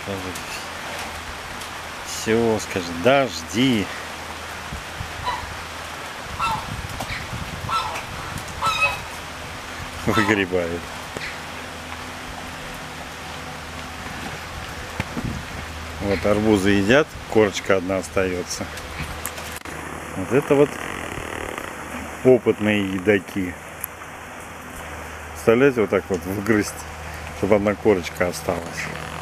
Все, скажи, дожди. Выгребает. Вот арбузы едят, корочка одна остается. Вот это вот опытные едоки. Представляете, вот так вот вгрызть, чтобы одна корочка осталась.